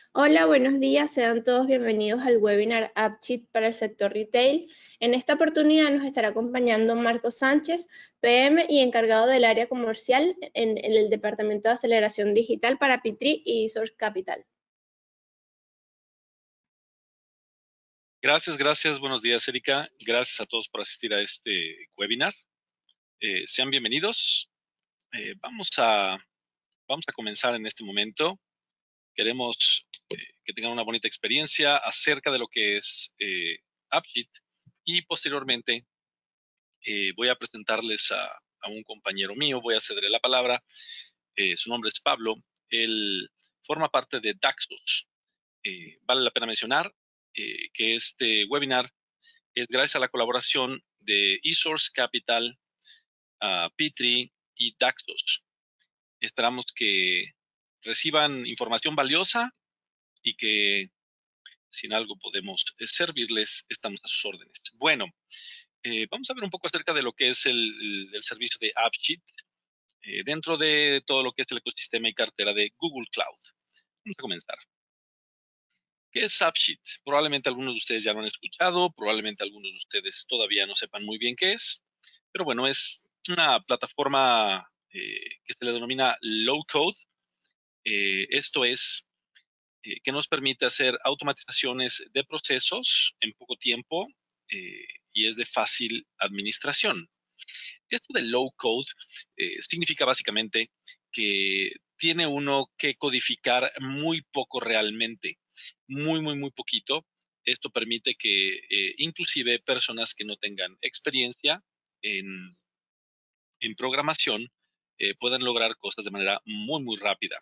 Hola, buenos días. Sean todos bienvenidos al webinar AppSheet para el sector retail. En esta oportunidad nos estará acompañando Marco Sánchez, PM y encargado del área comercial en el Departamento de Aceleración Digital para P3 y Source Capital. Gracias. Buenos días, Erika. Gracias a todos por asistir a este webinar. Sean bienvenidos. Vamos a comenzar en este momento. Queremos que tengan una bonita experiencia acerca de lo que es AppSheet y posteriormente voy a presentarles a un compañero mío. Voy a cederle la palabra. Su nombre es Pablo. Él forma parte de Daxos. Vale la pena mencionar que este webinar es gracias a la colaboración de eSource Capital, P3 y Daxos. Esperamos que reciban información valiosa y que si en algo podemos servirles, estamos a sus órdenes. Bueno, vamos a ver un poco acerca de lo que es el servicio de AppSheet dentro de todo lo que es el ecosistema y cartera de Google Cloud. Vamos a comenzar. ¿Qué es AppSheet? Probablemente algunos de ustedes ya lo han escuchado, probablemente algunos de ustedes todavía no sepan muy bien qué es, pero bueno, es una plataforma que se le denomina low code. Esto es que nos permite hacer automatizaciones de procesos en poco tiempo y es de fácil administración. Esto de low code significa básicamente que tiene uno que codificar muy poco realmente, muy poquito. Esto permite que inclusive personas que no tengan experiencia en, en programación puedan lograr cosas de manera muy rápida.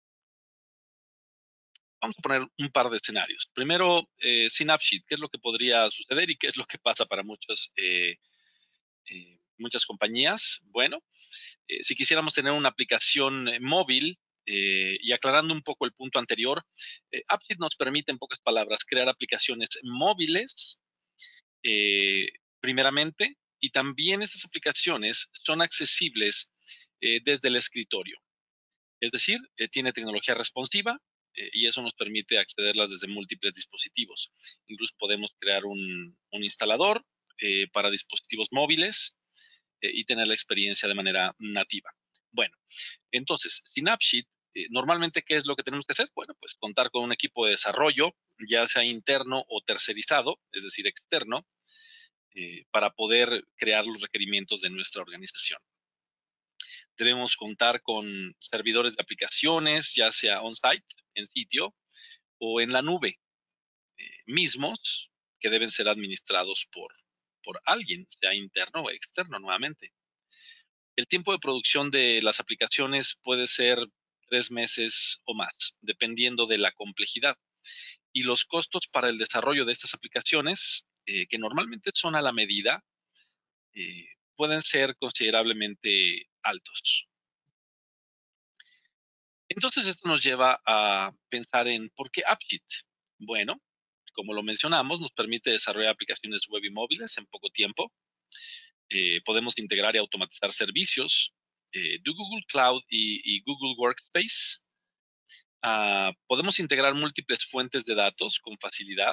Vamos a poner un par de escenarios. Primero, sin AppSheet, ¿qué es lo que podría suceder y qué es lo que pasa para muchas compañías? Bueno, si quisiéramos tener una aplicación móvil, y aclarando un poco el punto anterior, AppSheet nos permite, en pocas palabras, crear aplicaciones móviles, primeramente, y también estas aplicaciones son accesibles desde el escritorio. Es decir, tiene tecnología responsiva y eso nos permite accederlas desde múltiples dispositivos. Incluso podemos crear un instalador para dispositivos móviles y tener la experiencia de manera nativa. Bueno, entonces, sin AppSheet, normalmente, ¿qué es lo que tenemos que hacer? Bueno, pues contar con un equipo de desarrollo, ya sea interno o tercerizado, es decir, externo, para poder crear los requerimientos de nuestra organización. Debemos contar con servidores de aplicaciones, ya sea on-site, en sitio, o en la nube, mismos que deben ser administrados por alguien, sea interno o externo nuevamente. El tiempo de producción de las aplicaciones puede ser 3 meses o más, dependiendo de la complejidad. Y los costos para el desarrollo de estas aplicaciones, que normalmente son a la medida, pueden ser considerablemente altos. Entonces, esto nos lleva a pensar en ¿por qué AppSheet? Bueno, como lo mencionamos, nos permite desarrollar aplicaciones web y móviles en poco tiempo. Podemos integrar y automatizar servicios de Google Cloud y Google Workspace. Podemos integrar múltiples fuentes de datos con facilidad.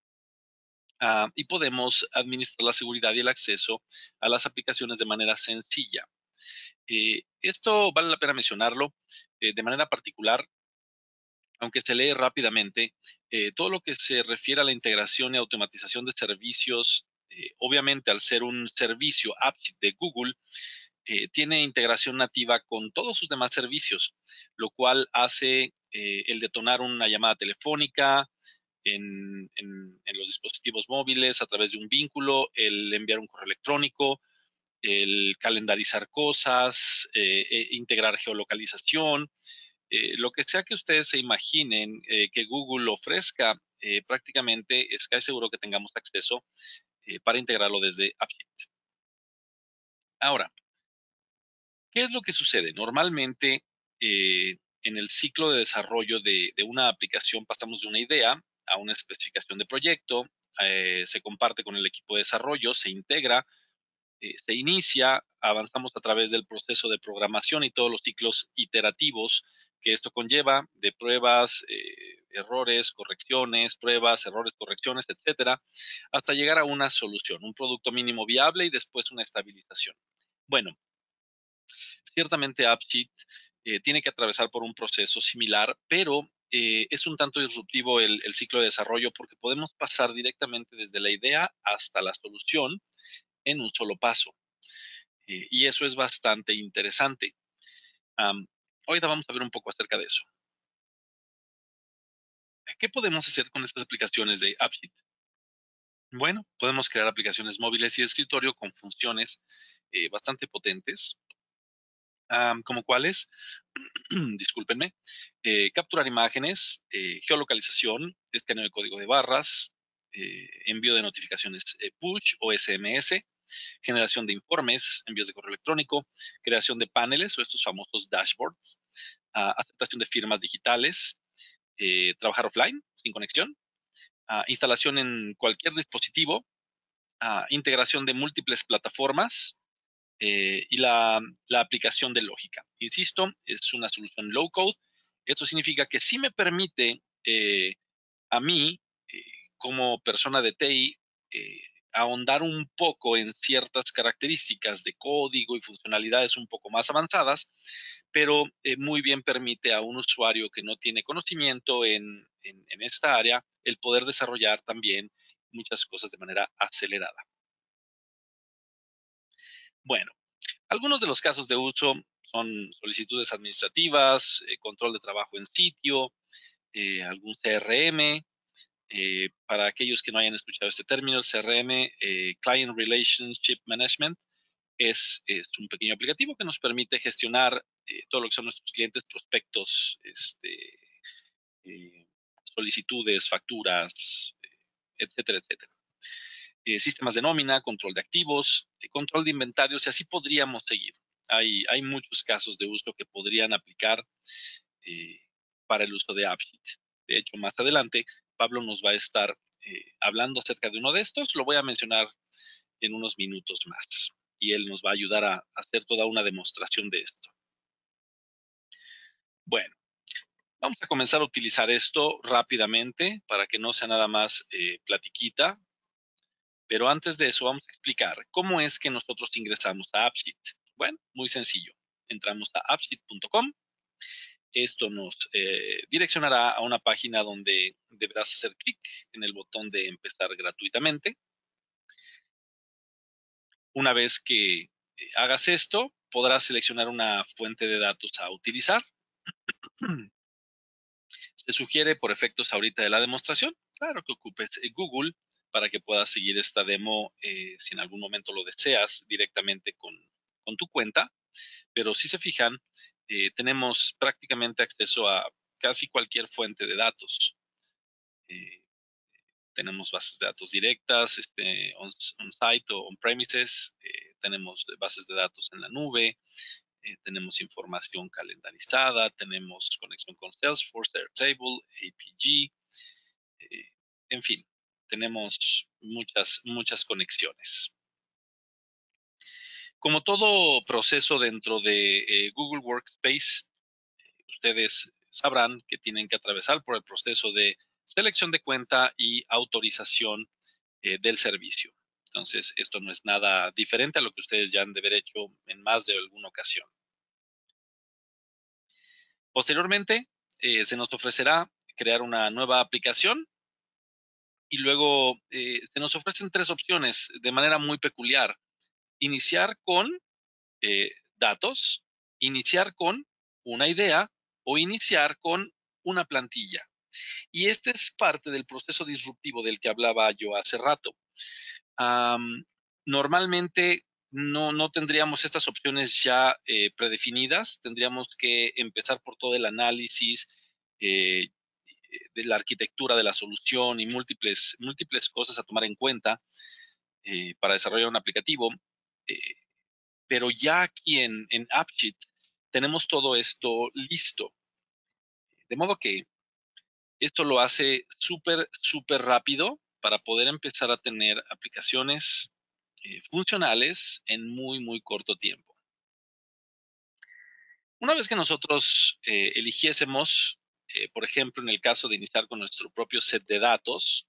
Y podemos administrar la seguridad y el acceso a las aplicaciones de manera sencilla. Esto vale la pena mencionarlo de manera particular, aunque se lee rápidamente. Todo lo que se refiere a la integración y automatización de servicios, obviamente al ser un servicio AppSheet de Google, tiene integración nativa con todos sus demás servicios, lo cual hace el detonar una llamada telefónica en los dispositivos móviles a través de un vínculo, el enviar un correo electrónico, el calendarizar cosas, integrar geolocalización, lo que sea que ustedes se imaginen que Google ofrezca, prácticamente es casi seguro que tengamos acceso para integrarlo desde AppSheet. Ahora, ¿qué es lo que sucede? Normalmente, en el ciclo de desarrollo de una aplicación pasamos de una idea a una especificación de proyecto, se comparte con el equipo de desarrollo, se integra, se inicia, avanzamos a través del proceso de programación y todos los ciclos iterativos que esto conlleva, de pruebas, errores, correcciones, pruebas, errores, correcciones, etcétera, hasta llegar a una solución, un producto mínimo viable y después una estabilización. Bueno, ciertamente AppSheet tiene que atravesar por un proceso similar, pero es un tanto disruptivo el ciclo de desarrollo porque podemos pasar directamente desde la idea hasta la solución en un solo paso. Y eso es bastante interesante. Ahorita vamos a ver un poco acerca de eso. ¿Qué podemos hacer con estas aplicaciones de AppSheet? Bueno, podemos crear aplicaciones móviles y de escritorio con funciones bastante potentes, como cuáles, discúlpenme, capturar imágenes, geolocalización, escaneo de código de barras, envío de notificaciones push o SMS, generación de informes, envíos de correo electrónico, creación de paneles o estos famosos dashboards, aceptación de firmas digitales, trabajar offline, sin conexión, instalación en cualquier dispositivo, integración de múltiples plataformas y la aplicación de lógica. Insisto, es una solución low code. Esto significa que sí me permite a mí, como persona de TI, ahondar un poco en ciertas características de código y funcionalidades un poco más avanzadas, pero muy bien permite a un usuario que no tiene conocimiento en esta área el poder desarrollar también muchas cosas de manera acelerada. Bueno, algunos de los casos de uso son solicitudes administrativas, control de trabajo en sitio, algún CRM. Para aquellos que no hayan escuchado este término, el CRM, Client Relationship Management, es un pequeño aplicativo que nos permite gestionar todo lo que son nuestros clientes, prospectos, eh, solicitudes, facturas, etcétera, etcétera. Sistemas de nómina, control de activos, control de inventarios, y así podríamos seguir. Hay muchos casos de uso que podrían aplicar eh, para el uso de AppSheet. De hecho, más adelante, Pablo nos va a estar hablando acerca de uno de estos. Lo voy a mencionar en unos minutos más y él nos va a ayudar a hacer toda una demostración de esto. Bueno, vamos a comenzar a utilizar esto rápidamente para que no sea nada más platiquita. Pero antes de eso vamos a explicar cómo es que nosotros ingresamos a AppSheet. Bueno, muy sencillo. Entramos a appsheet.com. Esto nos direccionará a una página donde deberás hacer clic en el botón de empezar gratuitamente. Una vez que hagas esto, podrás seleccionar una fuente de datos a utilizar. Se sugiere por efectos ahorita de la demostración, claro, que ocupes Google para que puedas seguir esta demo si en algún momento lo deseas directamente con tu cuenta. Pero si se fijan, tenemos prácticamente acceso a casi cualquier fuente de datos. Tenemos bases de datos directas, on-site o on-premises, tenemos bases de datos en la nube, tenemos información calendarizada, tenemos conexión con Salesforce, Airtable, APG, en fin, tenemos muchas conexiones. Como todo proceso dentro de Google Workspace, ustedes sabrán que tienen que atravesar por el proceso de selección de cuenta y autorización del servicio. Entonces, esto no es nada diferente a lo que ustedes ya han de haber hecho en más de alguna ocasión. Posteriormente, se nos ofrecerá crear una nueva aplicación y luego se nos ofrecen tres opciones de manera muy peculiar. Iniciar con datos, iniciar con una idea o iniciar con una plantilla. Y este es parte del proceso disruptivo del que hablaba yo hace rato. Normalmente no tendríamos estas opciones ya predefinidas, tendríamos que empezar por todo el análisis de la arquitectura de la solución y múltiples cosas a tomar en cuenta para desarrollar un aplicativo. Pero ya aquí en AppSheet tenemos todo esto listo. De modo que esto lo hace súper rápido para poder empezar a tener aplicaciones funcionales en muy corto tiempo. Una vez que nosotros eligiésemos Por ejemplo, en el caso de iniciar con nuestro propio set de datos,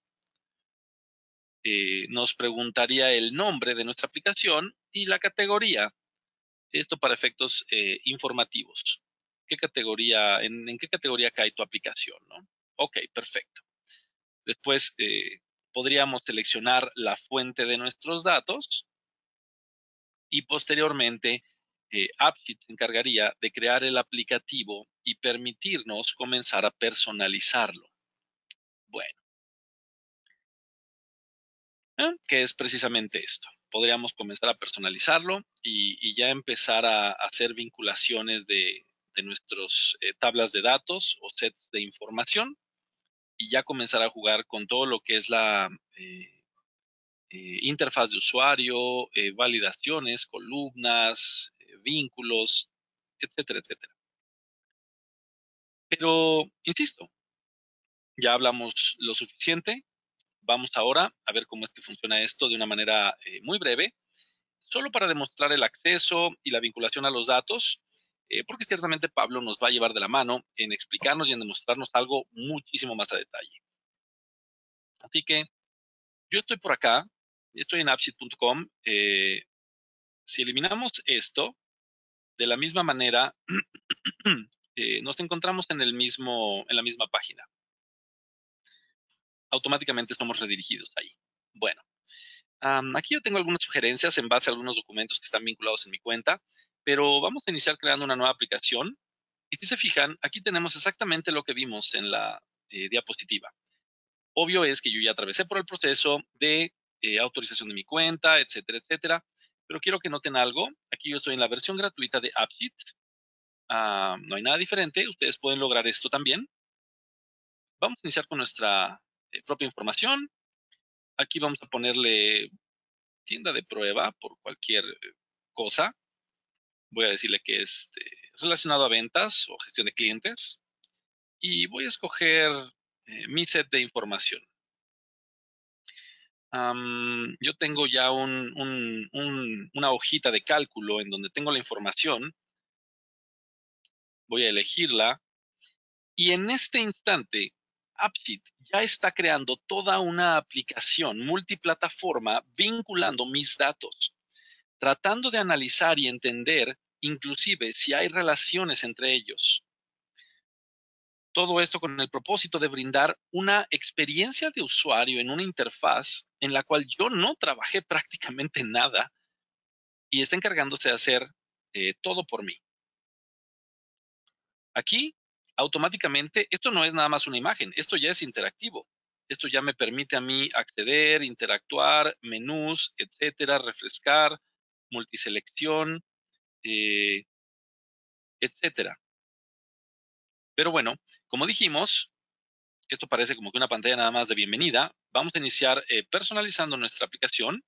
nos preguntaría el nombre de nuestra aplicación y la categoría. Esto para efectos informativos. ¿En qué categoría cae tu aplicación, ¿no? Ok, perfecto. Después podríamos seleccionar la fuente de nuestros datos y posteriormente AppSheet se encargaría de crear el aplicativo y permitirnos comenzar a personalizarlo. Bueno, ¿qué es precisamente esto? Podríamos comenzar a personalizarlo y ya empezar a hacer vinculaciones de nuestras tablas de datos o sets de información y ya comenzar a jugar con todo lo que es la interfaz de usuario, validaciones, columnas, vínculos, etcétera, etcétera. Pero, insisto, ya hablamos lo suficiente. Vamos ahora a ver cómo es que funciona esto de una manera muy breve, solo para demostrar el acceso y la vinculación a los datos, porque ciertamente Pablo nos va a llevar de la mano en explicarnos y en demostrarnos algo muchísimo más a detalle. Así que yo estoy por acá, estoy en appsheet.com. Si eliminamos esto, de la misma manera, nos encontramos en la misma página. Automáticamente somos redirigidos ahí. Bueno, aquí yo tengo algunas sugerencias en base a algunos documentos que están vinculados en mi cuenta, pero vamos a iniciar creando una nueva aplicación. Y si se fijan, aquí tenemos exactamente lo que vimos en la diapositiva. Obvio es que yo ya atravesé por el proceso de autorización de mi cuenta, etcétera, etcétera. Pero quiero que noten algo. Aquí yo estoy en la versión gratuita de AppSheet. No hay nada diferente. Ustedes pueden lograr esto también. Vamos a iniciar con nuestra propia información. Aquí vamos a ponerle tienda de prueba por cualquier cosa. Voy a decirle que es relacionado a ventas o gestión de clientes. Y voy a escoger mi set de información. Yo tengo ya una hojita de cálculo en donde tengo la información. Voy a elegirla. Y en este instante, AppSheet ya está creando toda una aplicación multiplataforma vinculando mis datos, tratando de analizar y entender inclusive si hay relaciones entre ellos. Todo esto con el propósito de brindar una experiencia de usuario en una interfaz en la cual yo no trabajé prácticamente nada y está encargándose de hacer todo por mí. Aquí, automáticamente, esto no es nada más una imagen, esto ya es interactivo. Esto ya me permite a mí acceder, interactuar, menús, etcétera, refrescar, multiselección, etcétera. Pero bueno, como dijimos, esto parece como que una pantalla nada más de bienvenida. Vamos a iniciar personalizando nuestra aplicación.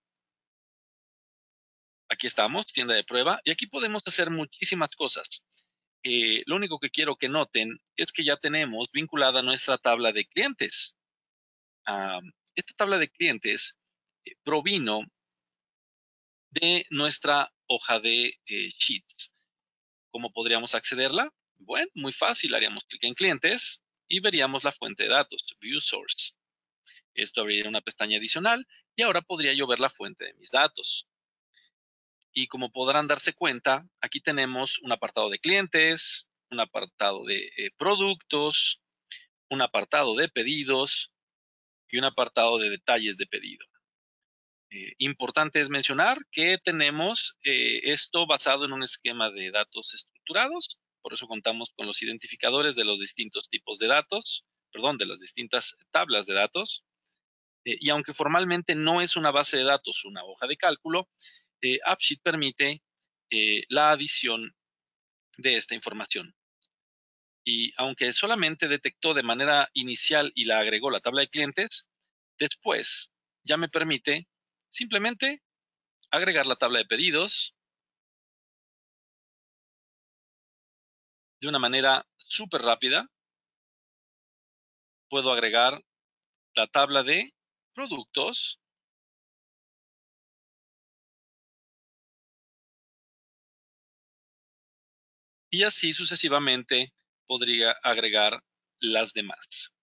Aquí estamos, tienda de prueba, y aquí podemos hacer muchísimas cosas. Lo único que quiero que noten es que ya tenemos vinculada nuestra tabla de clientes. Esta tabla de clientes provino de nuestra hoja de Sheets. ¿Cómo podríamos accederla? Bueno, muy fácil. Haríamos clic en clientes y veríamos la fuente de datos, View Source. Esto abriría una pestaña adicional y ahora podría yo ver la fuente de mis datos. Y como podrán darse cuenta, aquí tenemos un apartado de clientes, un apartado de productos, un apartado de pedidos y un apartado de detalles de pedido. Importante es mencionar que tenemos esto basado en un esquema de datos estructurados, por eso contamos con los identificadores de los distintos tipos de datos, perdón, de las distintas tablas de datos. Y aunque formalmente no es una base de datos, una hoja de cálculo, AppSheet permite la adición de esta información. Y aunque solamente detectó de manera inicial y la agregó la tabla de clientes, después ya me permite simplemente agregar la tabla de pedidos de una manera súper rápida. Puedo agregar la tabla de productos y así sucesivamente podría agregar las demás.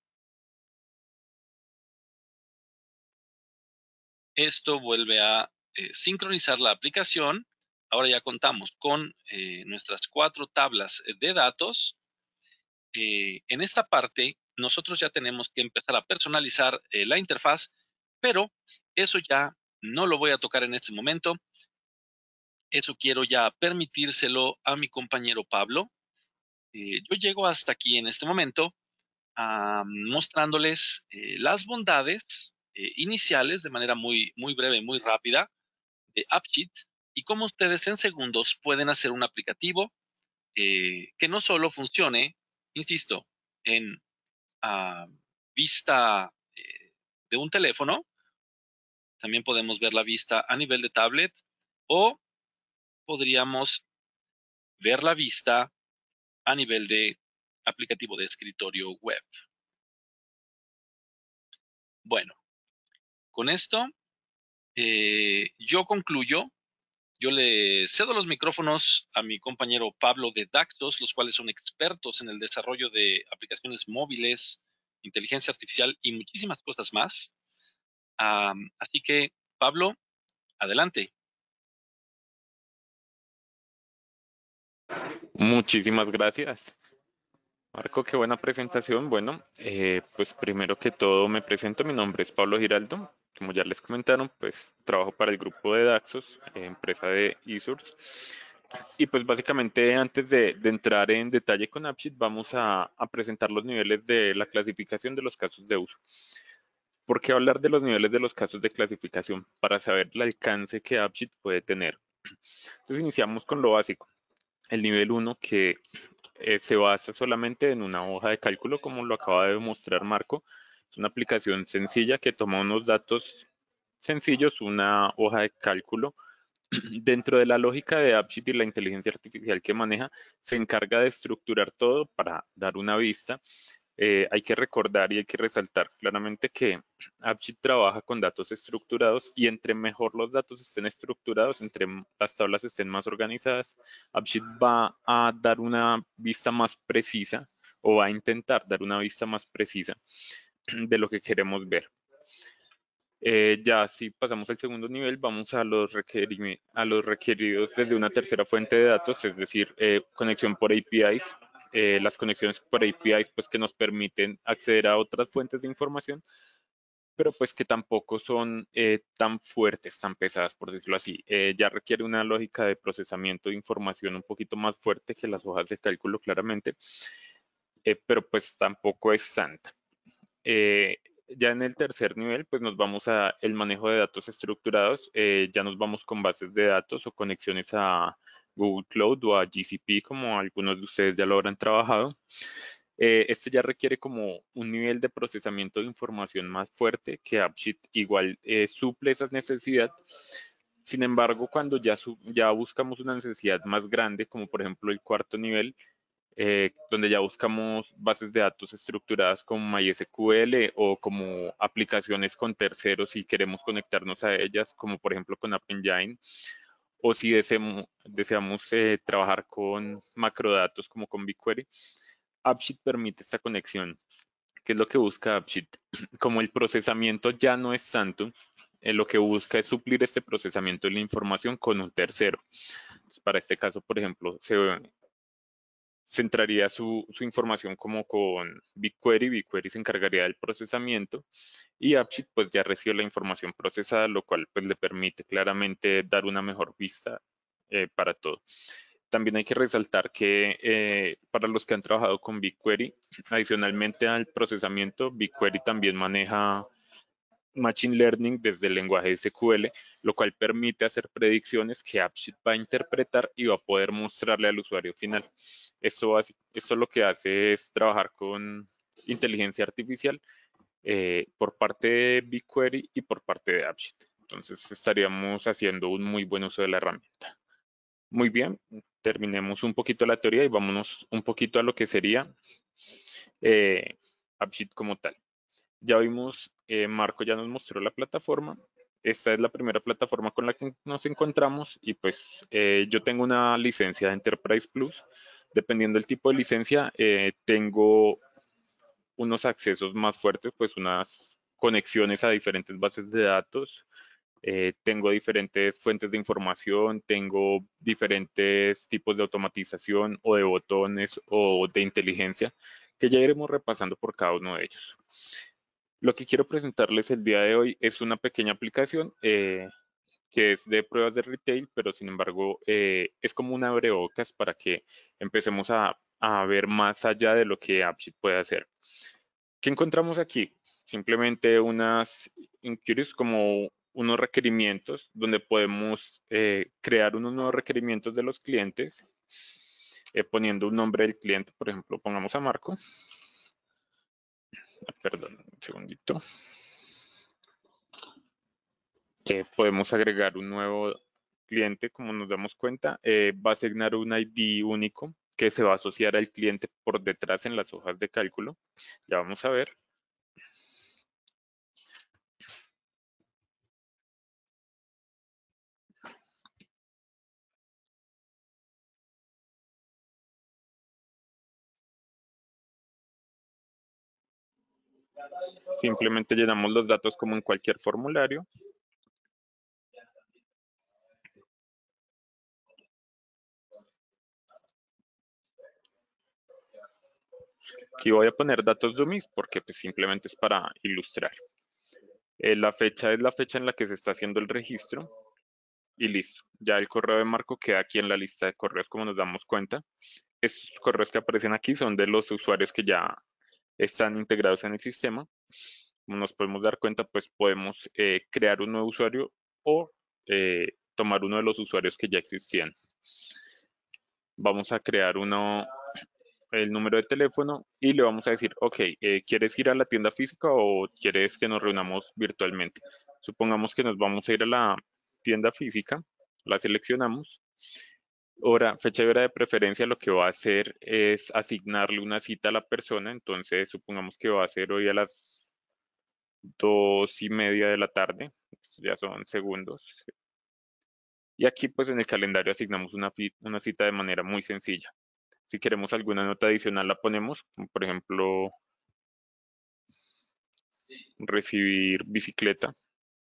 Esto vuelve a sincronizar la aplicación. Ahora ya contamos con nuestras 4 tablas de datos. En esta parte, nosotros ya tenemos que empezar a personalizar la interfaz, pero eso ya no lo voy a tocar en este momento. Eso quiero ya permitírselo a mi compañero Pablo. Yo llego hasta aquí en este momento mostrándoles las bondades iniciales de manera muy, muy breve, muy rápida de AppSheet y cómo ustedes en segundos pueden hacer un aplicativo que no solo funcione, insisto, en vista de un teléfono, también podemos ver la vista a nivel de tablet o podríamos ver la vista a nivel de aplicativo de escritorio web. Bueno, con esto yo concluyo. Yo le cedo los micrófonos a mi compañero Pablo de Daxos, los cuales son expertos en el desarrollo de aplicaciones móviles, inteligencia artificial y muchísimas cosas más. Así que, Pablo, adelante. Muchísimas gracias. Marco, qué buena presentación. Bueno, pues primero que todo me presento, mi nombre es Pablo Giraldo. Como ya les comentaron, pues trabajo para el grupo de Daxos, empresa de eSource. Y pues básicamente antes de entrar en detalle con AppSheet, vamos a presentar los niveles de la clasificación de los casos de uso. ¿Por qué hablar de los niveles de los casos de clasificación? Para saber el alcance que AppSheet puede tener. Entonces iniciamos con lo básico. El nivel 1 que se basa solamente en una hoja de cálculo, como lo acaba de mostrar Marco. Es una aplicación sencilla que toma unos datos sencillos, una hoja de cálculo. Dentro de la lógica de AppSheet y la inteligencia artificial que maneja, se encarga de estructurar todo para dar una vista. Hay que recordar y hay que resaltar claramente que AppSheet trabaja con datos estructurados y entre mejor los datos estén estructurados, entre las tablas estén más organizadas, AppSheet va a dar una vista más precisa o va a intentar dar una vista más precisa de lo que queremos ver. Ya si pasamos al segundo nivel, vamos a los requeridos desde una tercera fuente de datos, es decir, conexión por APIs. Las conexiones por APIs pues que nos permiten acceder a otras fuentes de información, pero pues que tampoco son tan fuertes, tan pesadas, por decirlo así. Ya requiere una lógica de procesamiento de información un poquito más fuerte que las hojas de cálculo, claramente, pero pues tampoco es santa. Ya en el tercer nivel, pues nos vamos a el manejo de datos estructurados. Ya nos vamos con bases de datos o conexiones a Google Cloud o a GCP, como algunos de ustedes ya lo habrán trabajado. Este ya requiere como un nivel de procesamiento de información más fuerte que AppSheet igual suple esa necesidad. Sin embargo, cuando ya buscamos una necesidad más grande, como por ejemplo el cuarto nivel, donde ya buscamos bases de datos estructuradas como MySQL o como aplicaciones con terceros y queremos conectarnos a ellas, como por ejemplo con App Engine, o si deseamos trabajar con macrodatos como con BigQuery. AppSheet permite esta conexión. ¿Qué es lo que busca AppSheet? Como el procesamiento ya no es tanto, lo que busca es suplir este procesamiento de la información con un tercero. Entonces, para este caso, por ejemplo, centraría su información como con BigQuery. BigQuery se encargaría del procesamiento y AppSheet pues ya recibe la información procesada, lo cual pues le permite claramente dar una mejor vista para todo. También hay que resaltar que para los que han trabajado con BigQuery, adicionalmente al procesamiento, BigQuery también maneja Machine Learning desde el lenguaje SQL, lo cual permite hacer predicciones que AppSheet va a interpretar y va a poder mostrarle al usuario final. Esto lo que hace es trabajar con inteligencia artificial por parte de BigQuery y por parte de AppSheet. Entonces estaríamos haciendo un muy buen uso de la herramienta. Muy bien, terminemos un poquito la teoría y vámonos un poquito a lo que sería AppSheet como tal. Ya vimos, Marco ya nos mostró la plataforma. Esta es la primera plataforma con la que nos encontramos y pues yo tengo una licencia de Enterprise Plus. Dependiendo del tipo de licencia, tengo unos accesos más fuertes, pues unas conexiones a diferentes bases de datos. Tengo diferentes fuentes de información, tengo diferentes tipos de automatización o de botones o de inteligencia que ya iremos repasando por cada uno de ellos. Lo que quiero presentarles el día de hoy es una pequeña aplicación que es de pruebas de retail, pero sin embargo es como un abrebocas para que empecemos a ver más allá de lo que AppSheet puede hacer. ¿Qué encontramos aquí? Simplemente unas inquiries como unos requerimientos donde podemos crear unos nuevos requerimientos de los clientes poniendo un nombre del cliente, por ejemplo, pongamos a Marco. Perdón, un segundito. Podemos agregar un nuevo cliente, como nos damos cuenta, va a asignar un ID único que se va a asociar al cliente por detrás en las hojas de cálculo. Ya vamos a ver. Simplemente llenamos los datos como en cualquier formulario. Aquí voy a poner datos dummies porque pues, simplemente es para ilustrar. La fecha es la fecha en la que se está haciendo el registro y listo. Ya el correo de Marco queda aquí en la lista de correos como nos damos cuenta. Estos correos que aparecen aquí son de los usuarios que ya están integrados en el sistema. Como nos podemos dar cuenta, pues podemos crear un nuevo usuario o tomar uno de los usuarios que ya existían. Vamos a crear el número de teléfono y le vamos a decir, ok, ¿quieres ir a la tienda física o quieres que nos reunamos virtualmente? Supongamos que nos vamos a ir a la tienda física, la seleccionamos. Hora, fecha y hora de preferencia lo que va a hacer es asignarle una cita a la persona, entonces supongamos que va a ser hoy a las 2:30 de la tarde, ya son segundos. Y aquí pues en el calendario asignamos una cita de manera muy sencilla. Si queremos alguna nota adicional la ponemos, como por ejemplo, recibir bicicleta.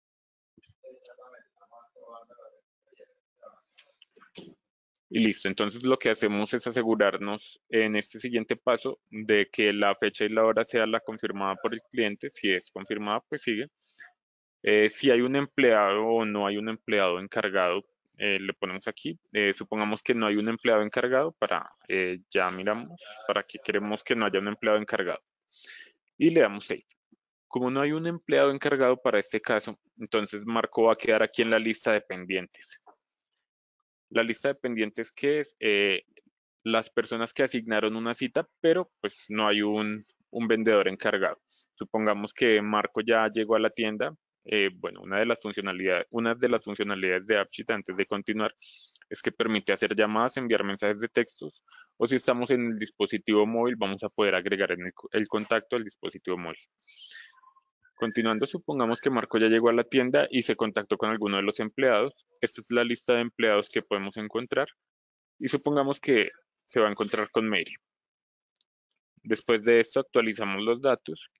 Y listo, entonces lo que hacemos es asegurarnos en este siguiente paso de que la fecha y la hora sea la confirmada por el cliente. Si es confirmada, pues sigue. Si hay un empleado o no hay un empleado encargado, le ponemos aquí. Supongamos que no hay un empleado encargado ya miramos, para que queremos que no haya un empleado encargado. Y le damos save. Como no hay un empleado encargado para este caso, entonces Marco va a quedar aquí en la lista de pendientes. La lista de pendientes que es las personas que asignaron una cita, pero pues no hay un vendedor encargado. Supongamos que Marco ya llegó a la tienda. Bueno, una de las funcionalidades de AppSheet antes de continuar es que permite hacer llamadas, enviar mensajes de textos o si estamos en el dispositivo móvil vamos a poder agregar en el contacto al dispositivo móvil. Continuando, supongamos que Marco ya llegó a la tienda y se contactó con alguno de los empleados. Esta es la lista de empleados que podemos encontrar y supongamos que se va a encontrar con Mary. Después de esto actualizamos los datos.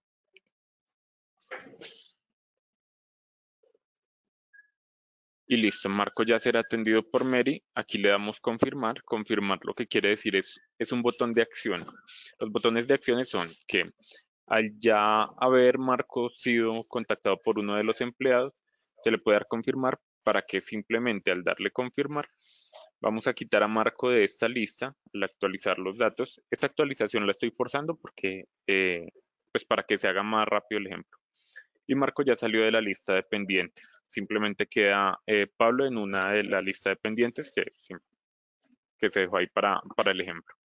Y listo, Marco ya será atendido por Mary. Aquí le damos confirmar. Confirmar lo que quiere decir es un botón de acción. Los botones de acciones son que al ya haber Marco sido contactado por uno de los empleados, se le puede dar confirmar para que simplemente al darle confirmar, vamos a quitar a Marco de esta lista al actualizar los datos. Esta actualización la estoy forzando porque, pues para que se haga más rápido el ejemplo. Y Marco ya salió de la lista de pendientes. Simplemente queda Pablo en una de la lista de pendientes que se dejó ahí para el ejemplo.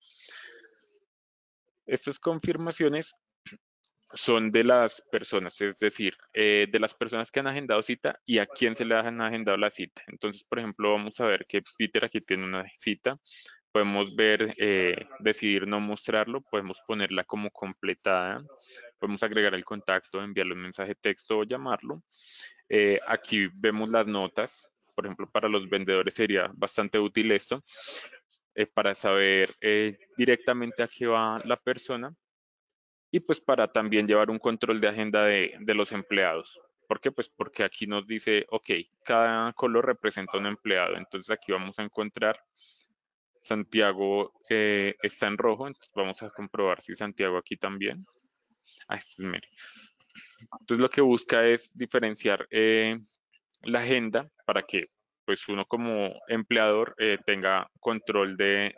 Estas confirmaciones son de las personas, es decir, de las personas que han agendado cita y a quién se le han agendado la cita. Entonces, por ejemplo, vamos a ver que Peter aquí tiene una cita. Podemos ver, decidir no mostrarlo, podemos ponerla como completada, podemos agregar el contacto, enviarle un mensaje de texto o llamarlo. Aquí vemos las notas, por ejemplo, para los vendedores sería bastante útil esto, para saber directamente a qué va la persona. y pues para también llevar un control de agenda de los empleados. ¿Por qué? Pues porque aquí nos dice, ok, cada color representa un empleado, entonces aquí vamos a encontrar Santiago está en rojo, entonces vamos a comprobar si Santiago aquí también. Ah, este es Mary. Entonces lo que busca es diferenciar la agenda para que pues uno como empleador tenga control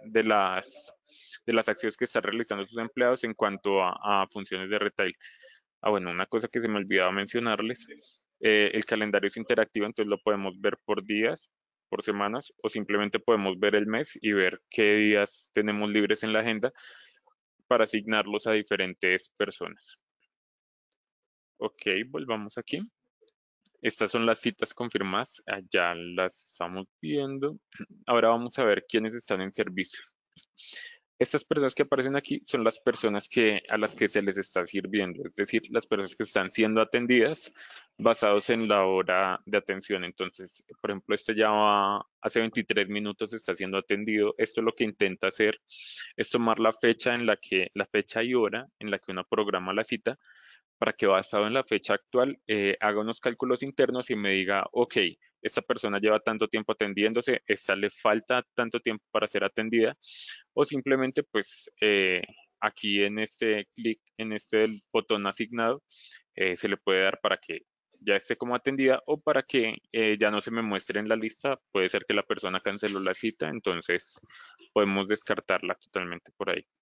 de las acciones que están realizando sus empleados en cuanto a funciones de retail. Ah, bueno, una cosa que se me olvidaba mencionarles, el calendario es interactivo, entonces lo podemos ver por días, por semanas, o simplemente podemos ver el mes y ver qué días tenemos libres en la agenda para asignarlos a diferentes personas. Ok, volvamos aquí. Estas son las citas confirmadas, ya las estamos viendo. Ahora vamos a ver quiénes están en servicio. Estas personas que aparecen aquí son las personas a las que se les está sirviendo, es decir, las personas que están siendo atendidas basados en la hora de atención. Entonces, por ejemplo, este ya va, hace 23 minutos está siendo atendido. Esto lo que intenta hacer es tomar la fecha y hora en la que uno programa la cita para que basado en la fecha actual haga unos cálculos internos y me diga, ok, esta persona lleva tanto tiempo atendiéndose, esta le falta tanto tiempo para ser atendida, o simplemente pues aquí en este clic, en este botón asignado, se le puede dar para que ya esté como atendida o para que ya no se me muestre en la lista. Puede ser que la persona canceló la cita, entonces podemos descartarla totalmente por ahí.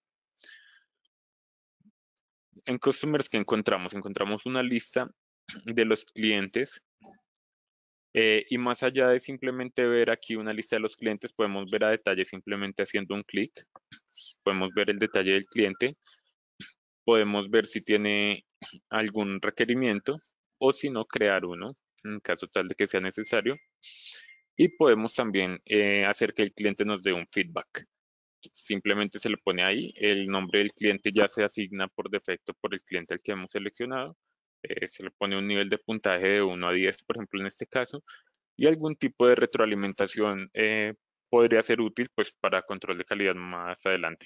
En Customers, ¿qué encontramos? Encontramos una lista de los clientes y más allá de simplemente ver aquí una lista de los clientes, podemos ver a detalle simplemente haciendo un clic. Podemos ver el detalle del cliente, podemos ver si tiene algún requerimiento o si no, crear uno en caso tal de que sea necesario. Y podemos también hacer que el cliente nos dé un feedback. Simplemente se le pone ahí, el nombre del cliente ya se asigna por defecto por el cliente al que hemos seleccionado. Se le pone un nivel de puntaje de 1 a 10, por ejemplo, en este caso, y algún tipo de retroalimentación podría ser útil pues para control de calidad más adelante.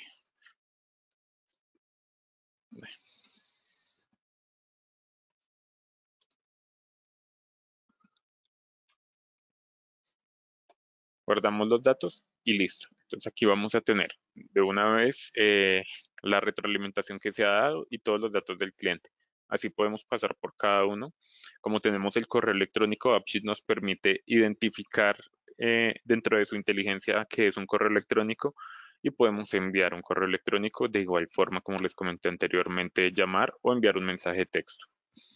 Guardamos los datos y listo. Entonces aquí vamos a tener de una vez la retroalimentación que se ha dado y todos los datos del cliente. Así podemos pasar por cada uno. Como tenemos el correo electrónico, AppSheet nos permite identificar dentro de su inteligencia que es un correo electrónico y podemos enviar un correo electrónico de igual forma como les comenté anteriormente, llamar o enviar un mensaje de texto.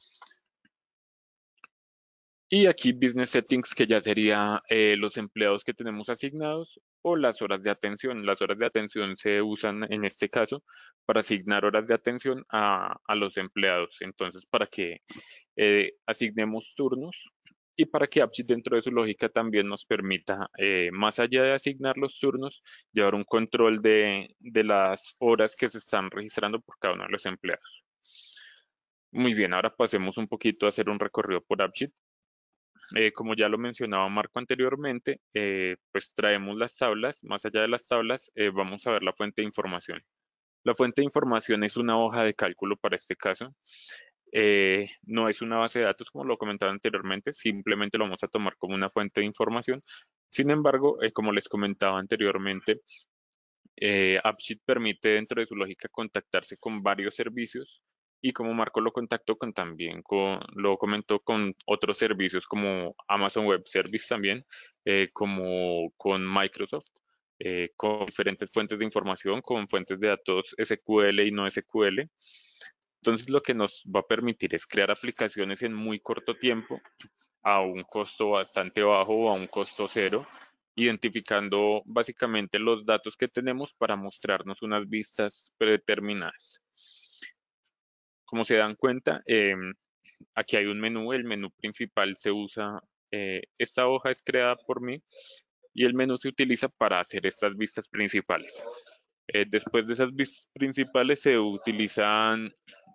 Y aquí Business Settings, que ya sería los empleados que tenemos asignados o las horas de atención. Las horas de atención se usan en este caso para asignar horas de atención a los empleados. Entonces, para que asignemos turnos y para que AppSheet dentro de su lógica también nos permita, más allá de asignar los turnos, llevar un control de las horas que se están registrando por cada uno de los empleados. Muy bien, ahora pasemos un poquito a hacer un recorrido por AppSheet. Como ya lo mencionaba Marco anteriormente, pues traemos las tablas. Más allá de las tablas, vamos a ver la fuente de información. La fuente de información es una hoja de cálculo para este caso. No es una base de datos como lo comentaba anteriormente, simplemente lo vamos a tomar como una fuente de información. Sin embargo, como les comentaba anteriormente, AppSheet permite dentro de su lógica contactarse con varios servicios y como Marco lo contactó lo comentó con otros servicios como Amazon Web Service también, como con Microsoft, con diferentes fuentes de información, con fuentes de datos SQL y no SQL. Entonces lo que nos va a permitir es crear aplicaciones en muy corto tiempo a un costo bastante bajo o a un costo cero, identificando básicamente los datos que tenemos para mostrarnos unas vistas predeterminadas. Como se dan cuenta, aquí hay un menú, el menú principal se usa, esta hoja es creada por mí y el menú se utiliza para hacer estas vistas principales. Después de esas vistas principales se utilizan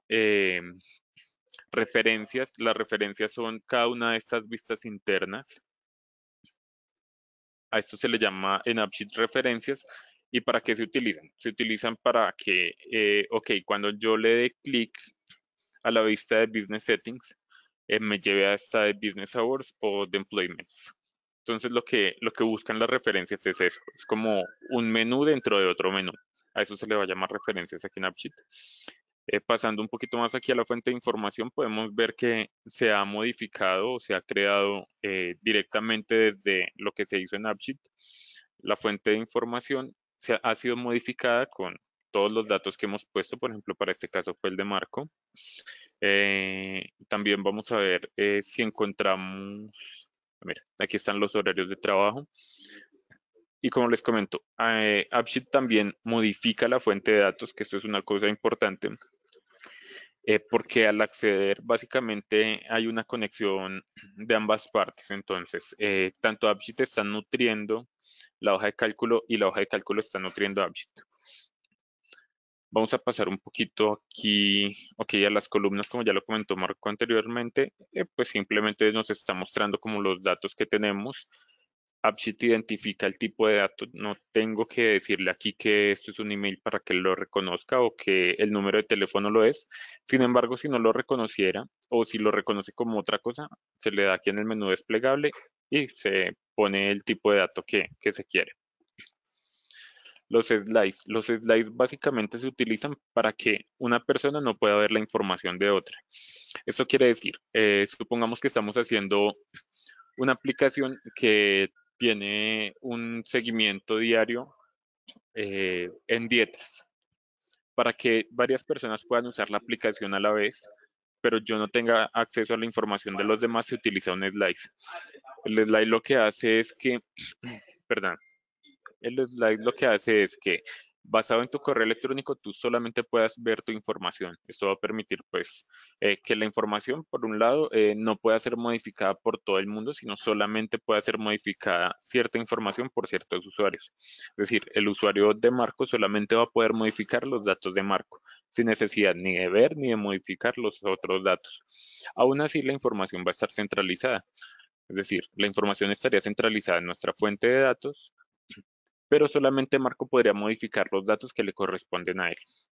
referencias. Las referencias son cada una de estas vistas internas. A esto se le llama en AppSheet referencias ¿Y para qué se utilizan? Se utilizan para que, ok, cuando yo le dé clic a la vista de Business Settings, me lleve a esta de Business Hours o de Employment. Entonces lo que buscan las referencias es eso, es como un menú dentro de otro menú. A eso se le va a llamar referencias aquí en AppSheet. Pasando un poquito más aquí a la fuente de información, podemos ver que se ha modificado o se ha creado directamente desde lo que se hizo en AppSheet. La fuente de información ha sido modificada con todos los datos que hemos puesto, por ejemplo, para este caso fue el de Marco. También vamos a ver si encontramos, mira, aquí están los horarios de trabajo. Y como les comento, AppSheet también modifica la fuente de datos, que esto es una cosa importante, porque al acceder básicamente hay una conexión de ambas partes. Entonces, tanto AppSheet está nutriendo la hoja de cálculo y la hoja de cálculo está nutriendo AppSheet. Vamos a pasar un poquito aquí, ok, a las columnas, como ya lo comentó Marco anteriormente, pues simplemente nos está mostrando como los datos que tenemos. AppSheet identifica el tipo de datos, no tengo que decirle aquí que esto es un email para que lo reconozca o que el número de teléfono lo es. Sin embargo, si no lo reconociera o si lo reconoce como otra cosa, se le da aquí en el menú desplegable y se pone el tipo de dato que se quiere. Los slides. Los slides básicamente se utilizan para que una persona no pueda ver la información de otra. Esto quiere decir, supongamos que estamos haciendo una aplicación que tiene un seguimiento diario en dietas, para que varias personas puedan usar la aplicación a la vez, pero yo no tenga acceso a la información de los demás, se utiliza un slide. El slide lo que hace es que, perdón, el slide lo que hace es que basado en tu correo electrónico tú solamente puedas ver tu información. Esto va a permitir pues que la información por un lado no pueda ser modificada por todo el mundo, sino solamente pueda ser modificada cierta información por ciertos usuarios. Es decir, el usuario de Marco solamente va a poder modificar los datos de Marco sin necesidad ni de ver ni de modificar los otros datos. Aún así la información va a estar centralizada. Es decir, la información estaría centralizada en nuestra fuente de datos, pero solamente Marco podría modificar los datos que le corresponden a él.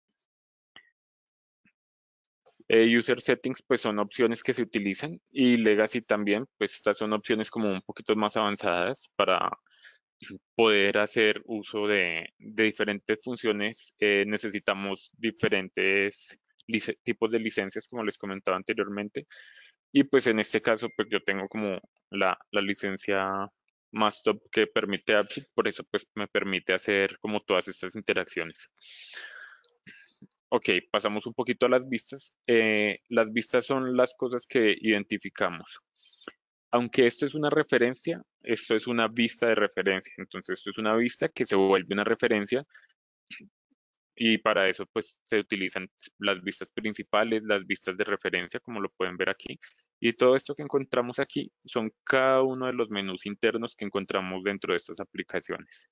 User Settings pues son opciones que se utilizan y Legacy también, pues estas son opciones como un poquito más avanzadas para poder hacer uso de diferentes funciones. Necesitamos diferentes tipos de licencias como les comentaba anteriormente y pues en este caso pues yo tengo como la licencia más top que permite AppSheet, por eso pues me permite hacer como todas estas interacciones. Ok, pasamos un poquito a las vistas. Las vistas son las cosas que identificamos. Aunque esto es una referencia, esto es una vista de referencia. Entonces esto es una vista que se vuelve una referencia y para eso pues se utilizan las vistas principales, las vistas de referencia, como lo pueden ver aquí. Y todo esto que encontramos aquí son cada uno de los menús internos que encontramos dentro de estas aplicaciones.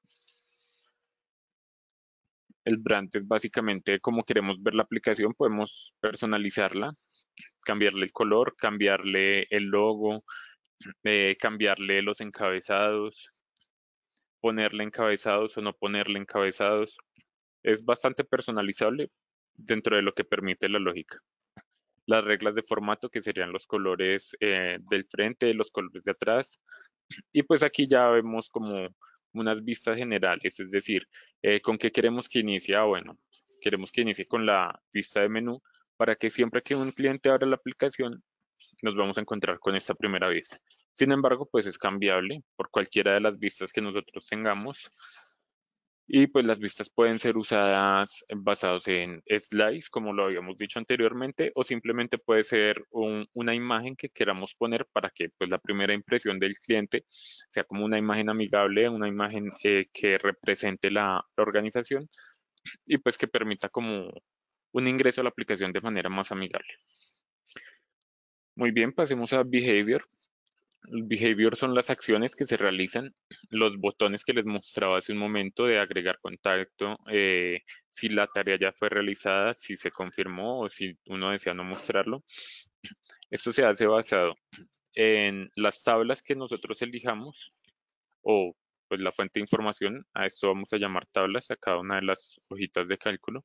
El brand es básicamente como queremos ver la aplicación, podemos personalizarla, cambiarle el color, cambiarle el logo, cambiarle los encabezados, ponerle encabezados o no ponerle encabezados. Es bastante personalizable dentro de lo que permite la lógica. Las reglas de formato que serían los colores del frente, los colores de atrás. Y pues aquí ya vemos como unas vistas generales, es decir, con qué queremos que inicie. Bueno, queremos que inicie con la vista de menú para que siempre que un cliente abra la aplicación nos vamos a encontrar con esta primera vista. Sin embargo, pues es cambiable por cualquiera de las vistas que nosotros tengamos. Y pues las vistas pueden ser usadas basados en slides, como lo habíamos dicho anteriormente, o simplemente puede ser una imagen que queramos poner para que pues la primera impresión del cliente sea como una imagen amigable, una imagen que represente la organización y pues que permita como un ingreso a la aplicación de manera más amigable. Muy bien, pasemos a Behavior. El behavior son las acciones que se realizan, los botones que les mostraba hace un momento de agregar contacto, si la tarea ya fue realizada, si se confirmó o si uno desea no mostrarlo. Esto se hace basado en las tablas que nosotros elijamos o pues la fuente de información. A esto vamos a llamar tablas a cada una de las hojitas de cálculo,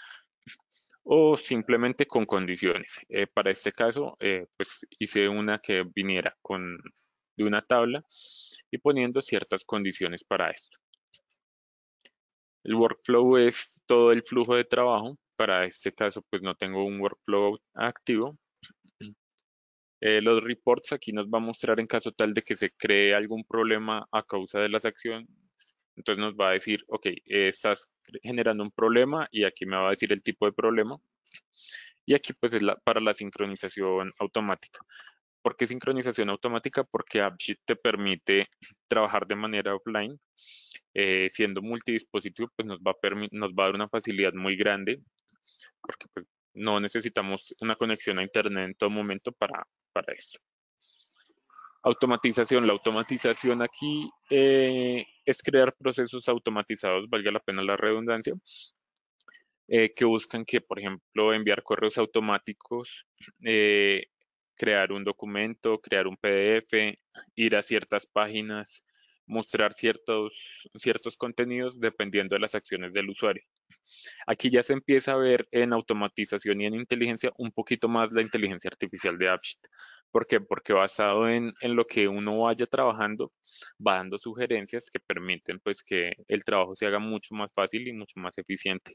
o simplemente con condiciones. Para este caso, pues hice una que viniera de una tabla y poniendo ciertas condiciones para esto. El workflow es todo el flujo de trabajo. Para este caso, pues no tengo un workflow activo. Los reports aquí nos va a mostrar en caso tal de que se cree algún problema a causa de las acciones. Entonces nos va a decir, ok, estás generando un problema y aquí me va a decir el tipo de problema. Y aquí pues es para la sincronización automática. ¿Por qué sincronización automática? Porque AppSheet te permite trabajar de manera offline. Siendo multidispositivo, pues nos va a dar una facilidad muy grande, porque pues, no necesitamos una conexión a internet en todo momento para esto. Automatización. La automatización aquí es crear procesos automatizados, valga la pena la redundancia, que buscan que, por ejemplo, enviar correos automáticos, crear un documento, crear un PDF, ir a ciertas páginas, mostrar ciertos contenidos dependiendo de las acciones del usuario. Aquí ya se empieza a ver en automatización y en inteligencia un poquito más la inteligencia artificial de AppSheet. ¿Por qué? Porque basado en lo que uno vaya trabajando, va dando sugerencias que permiten pues que el trabajo se haga mucho más fácil y mucho más eficiente.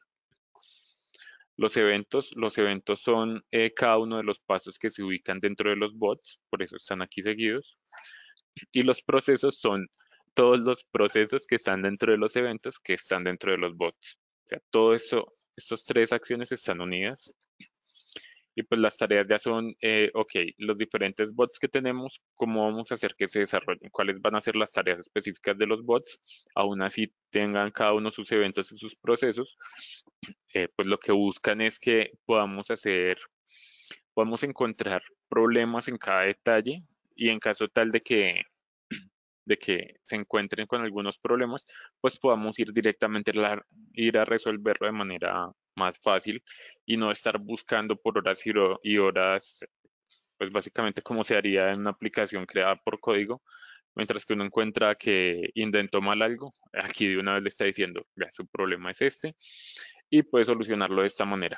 Los eventos son cada uno de los pasos que se ubican dentro de los bots, por eso están aquí seguidos. Y los procesos son todos los procesos que están dentro de los eventos que están dentro de los bots. O sea, todo eso, estas tres acciones están unidas. Y pues las tareas ya son, ok, los diferentes bots que tenemos, cómo vamos a hacer que se desarrollen, cuáles van a ser las tareas específicas de los bots, aún así tengan cada uno sus eventos y sus procesos, pues lo que buscan es que podamos encontrar problemas en cada detalle y en caso tal de que se encuentren con algunos problemas, pues podamos ir directamente ir a resolverlo de manera más fácil y no estar buscando por horas y horas, pues básicamente como se haría en una aplicación creada por código, mientras que uno encuentra que indentó mal algo, aquí de una vez le está diciendo, vea, su problema es este y puede solucionarlo de esta manera.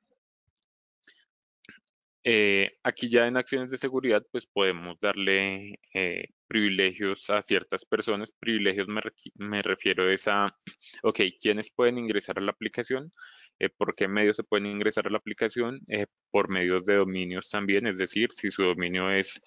Aquí ya en acciones de seguridad, pues podemos darle privilegios a ciertas personas. Privilegios me refiero a, ok, ¿quiénes pueden ingresar a la aplicación? ¿Por qué medios se pueden ingresar a la aplicación? Por medios de dominios también, es decir, si su dominio es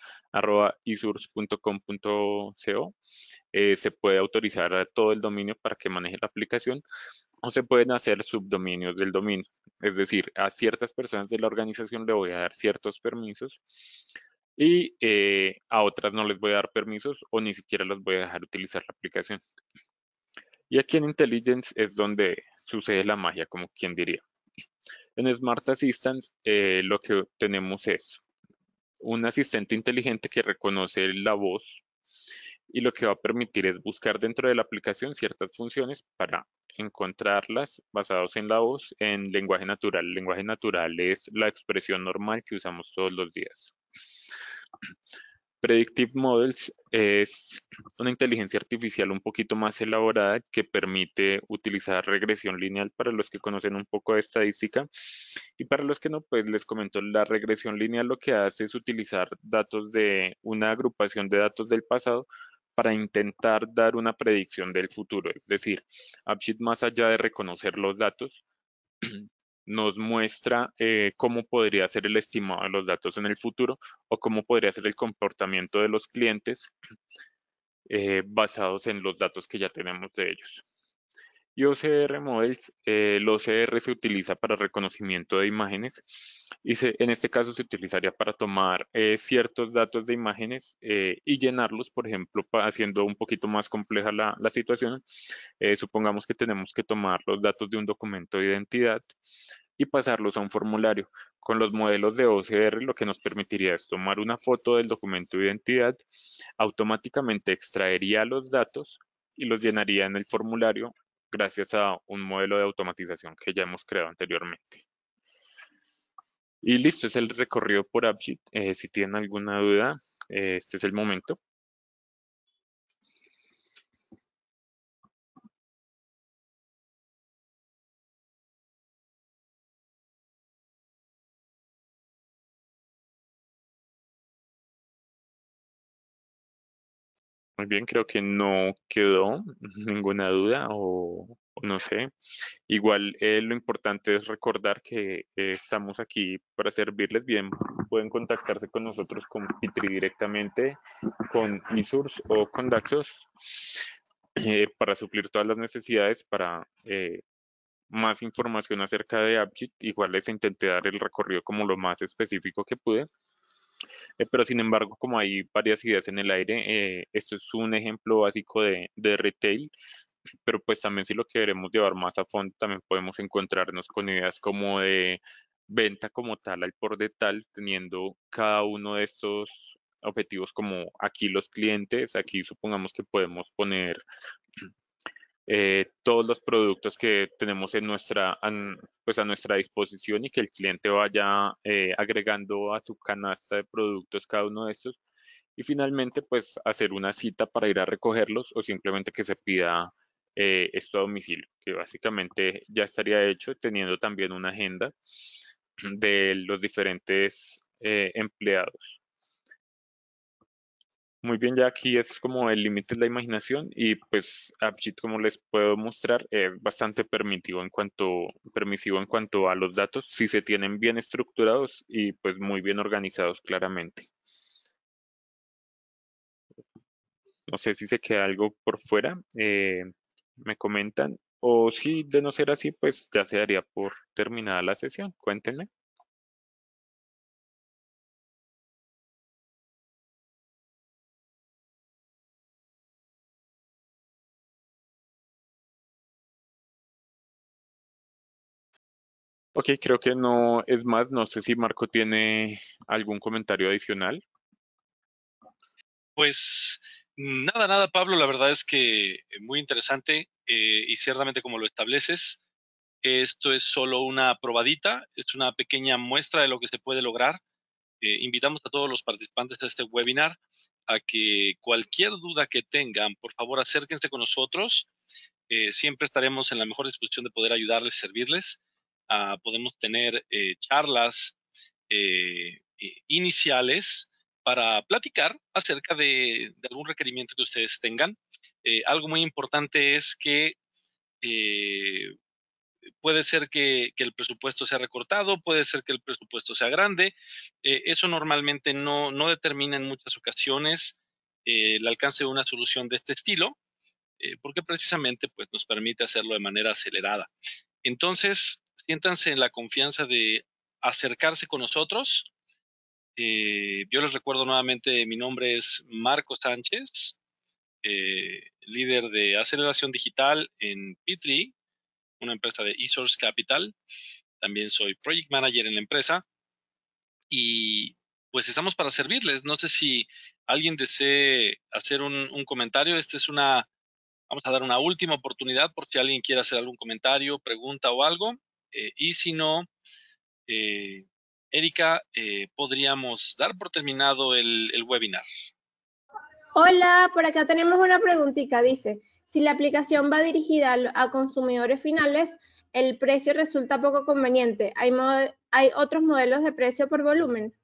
@isurs.com.co, se puede autorizar a todo el dominio para que maneje la aplicación o se pueden hacer subdominios del dominio. Es decir, a ciertas personas de la organización le voy a dar ciertos permisos y a otras no les voy a dar permisos o ni siquiera los voy a dejar utilizar la aplicación. Y aquí en Intelligence es donde sucede la magia, como quien diría. En Smart Assistant lo que tenemos es un asistente inteligente que reconoce la voz y lo que va a permitir es buscar dentro de la aplicación ciertas funciones para encontrarlas basados en la voz en lenguaje natural. El lenguaje natural es la expresión normal que usamos todos los días. Predictive Models es una inteligencia artificial un poquito más elaborada que permite utilizar regresión lineal para los que conocen un poco de estadística y para los que no, pues les comento, la regresión lineal lo que hace es utilizar datos de una agrupación de datos del pasado para intentar dar una predicción del futuro. Es decir, AppSheet más allá de reconocer los datos, nos muestra cómo podría ser el estimado de los datos en el futuro o cómo podría ser el comportamiento de los clientes basados en los datos que ya tenemos de ellos. Y OCR Models, el OCR se utiliza para reconocimiento de imágenes y en este caso se utilizaría para tomar ciertos datos de imágenes y llenarlos, por ejemplo, haciendo un poquito más compleja la situación. Supongamos que tenemos que tomar los datos de un documento de identidad y pasarlos a un formulario. Con los modelos de OCR lo que nos permitiría es tomar una foto del documento de identidad, automáticamente extraería los datos y los llenaría en el formulario gracias a un modelo de automatización que ya hemos creado anteriormente. Y listo, es el recorrido por AppSheet. Si tienen alguna duda, este es el momento. Muy bien, creo que no quedó ninguna duda o no sé. Igual lo importante es recordar que estamos aquí para servirles bien. Pueden contactarse con nosotros con Pitri directamente, con eSource o con Daxos para suplir todas las necesidades, para más información acerca de AppSheet. Igual les intenté dar el recorrido como lo más específico que pude. Pero sin embargo, como hay varias ideas en el aire, esto es un ejemplo básico de retail, pero pues también si lo queremos llevar más a fondo, también podemos encontrarnos con ideas como de venta como tal al por de tal, teniendo cada uno de estos objetivos como aquí los clientes, aquí supongamos que podemos poner todos los productos que tenemos en pues a nuestra disposición y que el cliente vaya agregando a su canasta de productos cada uno de estos y finalmente pues hacer una cita para ir a recogerlos o simplemente que se pida esto a domicilio, que básicamente ya estaría hecho teniendo también una agenda de los diferentes empleados. Muy bien, ya aquí es como el límite de la imaginación y pues AppSheet, como les puedo mostrar, es bastante permisivo en cuanto a los datos, si se tienen bien estructurados y pues muy bien organizados claramente. No sé si se queda algo por fuera, me comentan, o si de no ser así, pues ya se daría por terminada la sesión. Cuéntenme. Ok, creo que no es más. No sé si Marco tiene algún comentario adicional. Pues nada, Pablo, la verdad es que muy interesante y ciertamente como lo estableces, esto es solo una probadita, es una pequeña muestra de lo que se puede lograr. Invitamos a todos los participantes a este webinar a que cualquier duda que tengan, por favor, acérquense con nosotros. Siempre estaremos en la mejor disposición de poder ayudarles, servirles. Podemos tener charlas iniciales para platicar acerca de algún requerimiento que ustedes tengan. Algo muy importante es que puede ser que el presupuesto sea recortado, puede ser que el presupuesto sea grande. Eso normalmente no determina en muchas ocasiones el alcance de una solución de este estilo, porque precisamente pues, nos permite hacerlo de manera acelerada. Entonces, siéntanse en la confianza de acercarse con nosotros. Yo les recuerdo nuevamente, mi nombre es Marco Sánchez, líder de aceleración digital en P3, una empresa de eSource Capital. También soy Project Manager en la empresa y pues estamos para servirles. No sé si alguien desee hacer un comentario. Vamos a dar una última oportunidad por si alguien quiere hacer algún comentario, pregunta o algo. Y si no, Erika, podríamos dar por terminado el webinar. Hola, por acá tenemos una preguntita. Dice, si la aplicación va dirigida a consumidores finales, el precio resulta poco conveniente. ¿Hay otros modelos de precio por volumen?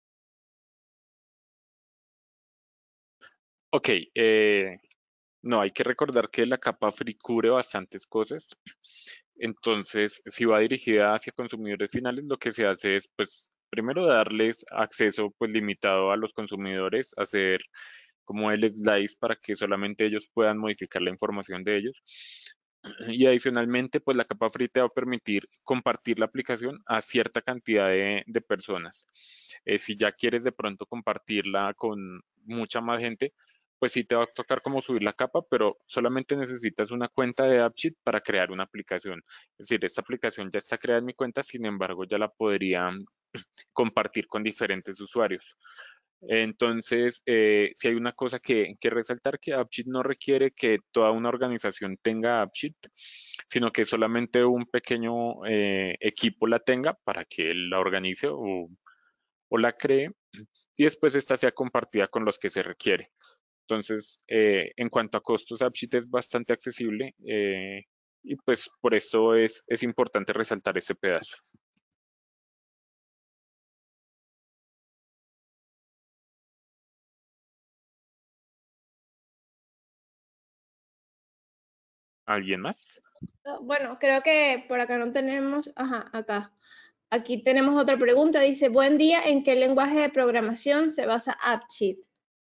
Ok, no, hay que recordar que la capa free cubre bastantes cosas. Entonces, si va dirigida hacia consumidores finales, lo que se hace es, pues, primero darles acceso, pues, limitado a los consumidores, hacer como el slice para que solamente ellos puedan modificar la información de ellos. Y adicionalmente, pues la capa free te va a permitir compartir la aplicación a cierta cantidad de personas. Si ya quieres de pronto compartirla con mucha más gente, pues sí te va a tocar como subir la capa, pero solamente necesitas una cuenta de AppSheet para crear una aplicación. Es decir, esta aplicación ya está creada en mi cuenta, sin embargo, ya la podría compartir con diferentes usuarios. Entonces, si hay una cosa que resaltar, que AppSheet no requiere que toda una organización tenga AppSheet, sino que solamente un pequeño equipo la tenga para que él la organice o la cree y después esta sea compartida con los que se requiere. Entonces, en cuanto a costos, AppSheet es bastante accesible y pues por esto es importante resaltar ese pedazo. ¿Alguien más? Bueno, creo que por acá no tenemos, ajá, acá. Aquí tenemos otra pregunta, dice, buen día, ¿en qué lenguaje de programación se basa AppSheet?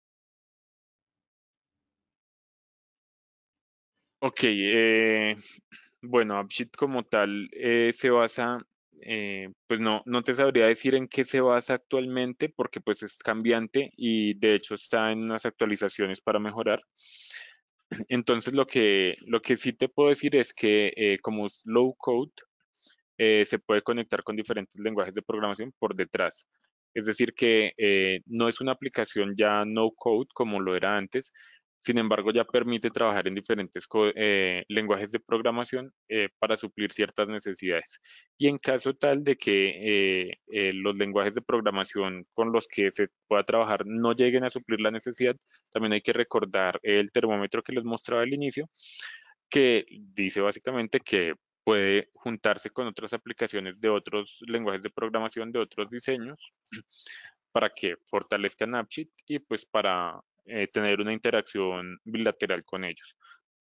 Ok, bueno, AppSheet como tal se basa, pues no te sabría decir en qué se basa actualmente porque pues es cambiante y de hecho está en unas actualizaciones para mejorar. Entonces lo que sí te puedo decir es que como es low code, se puede conectar con diferentes lenguajes de programación por detrás. Es decir, que no es una aplicación ya no code como lo era antes, sin embargo ya permite trabajar en diferentes lenguajes de programación para suplir ciertas necesidades. Y en caso tal de que los lenguajes de programación con los que se pueda trabajar no lleguen a suplir la necesidad, también hay que recordar el termómetro que les mostraba al inicio, que dice básicamente que puede juntarse con otras aplicaciones de otros lenguajes de programación, de otros diseños, para que fortalezcan AppSheet y pues para tener una interacción bilateral con ellos.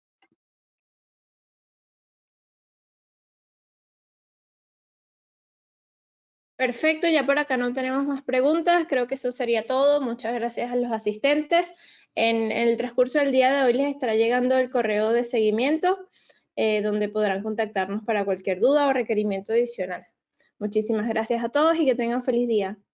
Perfecto, ya por acá no tenemos más preguntas, creo que eso sería todo. Muchas gracias a los asistentes. En el transcurso del día de hoy les estará llegando el correo de seguimiento, donde podrán contactarnos para cualquier duda o requerimiento adicional. Muchísimas gracias a todos y que tengan feliz día.